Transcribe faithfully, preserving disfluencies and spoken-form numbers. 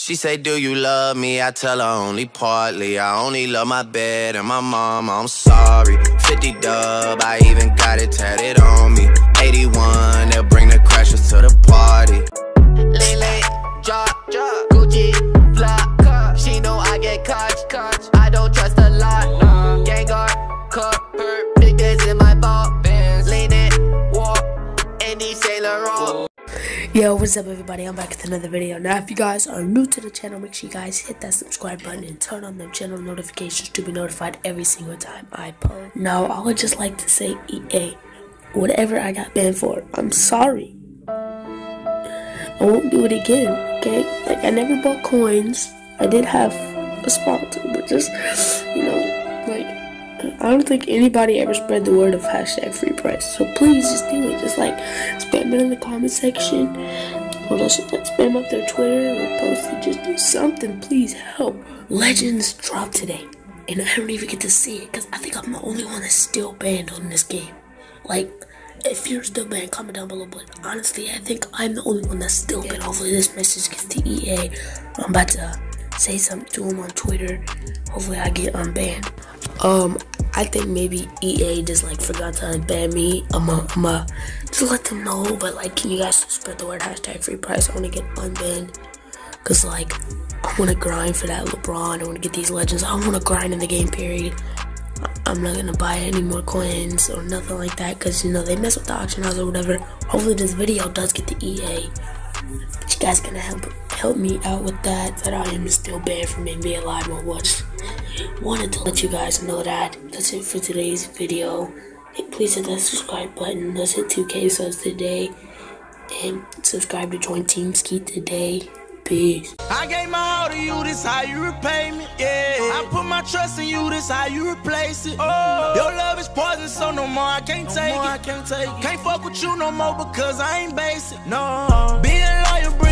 She say, do you love me? I tell her only partly. I only love my bed and my mom, I'm sorry. fifty dub, I even got it tatted on me. eighty-one, they'll bring the crashers to the party. Lele, drop, drop, Gucci, flop. She know I get caught, caught. I don't trust a lot. Nah. Gengar, cup, big days in my ball. Lean it, walk, any Sailor Roll. Yo, what's up everybody? I'm back with another video. Now if you guys are new to the channel, make sure you guys hit that subscribe button and turn on them channel notifications to be notified every single time I post. Now I would just like to say, E A, whatever I got banned for, I'm sorry. I won't do it again, okay? Like, I never bought coins. I did have a sponsor, but just, you know, like, I don't think anybody ever spread the word of hashtag free price. So please just do it. Just like spam it in the comment section. Or just spam up their Twitter or post it. Just do something. Please help. Legends dropped today. And I don't even get to see it because I think I'm the only one that's still banned on this game. Like, if you're still banned, comment down below. But honestly, I think I'm the only one that's still banned. Hopefully this message gets to E A. I'm about to say something to him on Twitter. Hopefully I get unbanned. Um, I think maybe E A just like forgot to unban me. I'm a, I'm a, just let them know. But like, can you guys spread the word hashtag free price? I want to get unbanned. Cause like, I want to grind for that LeBron. I want to get these legends. I want to grind in the game period. I'm not gonna buy any more coins or nothing like that. Cause you know, they mess with the auction house or whatever. Hopefully this video does get to E A. But you guys gonna help help me out with that. That I am still banned from N B A Live on Watch. Wanted to let you guys know that. That's it for today's video. Please hit that subscribe button. Let's hit two K subs today. And subscribe to join Team Skeet today. Peace. I gave my all to you, this how you repay me. Yeah. I put my trust in you, this how you replace it. Oh. Your love is poison, so no more I can't no take more, it. I can't take it. Can't fuck with you no more because I ain't basic. No. Being loyal.